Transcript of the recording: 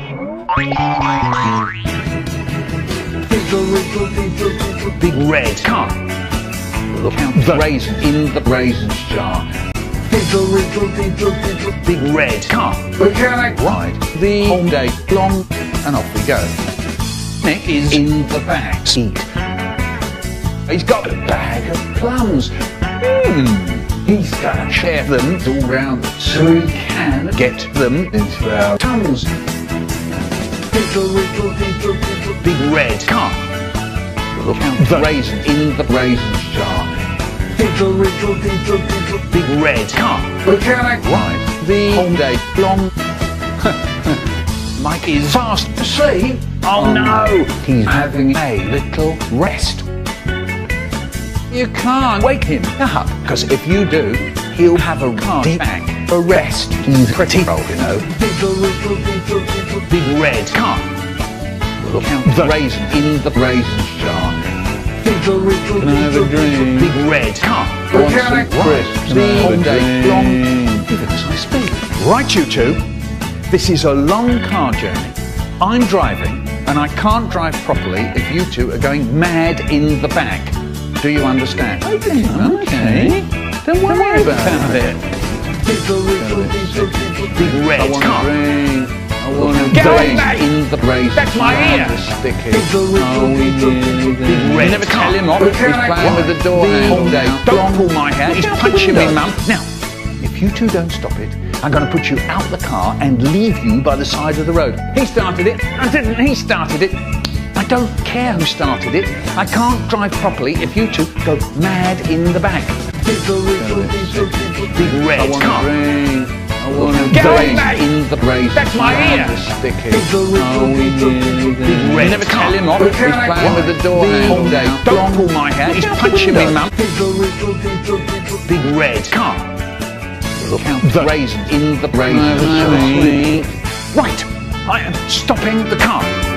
Big red car. Count the raisin in the raisins jar. Big red car. Mechanic ride the whole day long, and off we go. Nick is in the back seat. He's got a bag of plums. He's gonna share them all round so he can get them into our tongues. Big red car. Count the raisin in the raisins jar. Big red car. Mechanic ride the whole day long. Mike is fast asleep. Oh no! He's having a little rest. You can't wake him up, because if you do, he'll have a cardiac arrest. He's pretty old, you know. Big red car. Count the raisin in the raisins jar. Can I have a drink? Big red car. Want some crisps the whole day long. Even as I speak. Right, you two. This is a long car journey. I'm driving, and I can't drive properly if you two are going mad in the back. Do you understand? Okay. Don't worry about it. Big red car. I want to drink in the brazen. That's my ear. Sticky. Big red never tell him off. He's playing with the door all day. Don't pull my hair. He's punching me, Mum. Now, if you two don't stop it, I'm going to put you out the car and leave you by the side of the road. He started it. I didn't. He started it. I don't care who started it. I can't drive properly if you two go mad in the back. Big red car. I want to drink in the brazen. That's my ear. Sticky. Big red never tell him off. He's playing with the door all day. Don't pull my hair. He's punching me, Mum. Big red car. Count the raisin in the brazen. Right. I am stopping the car.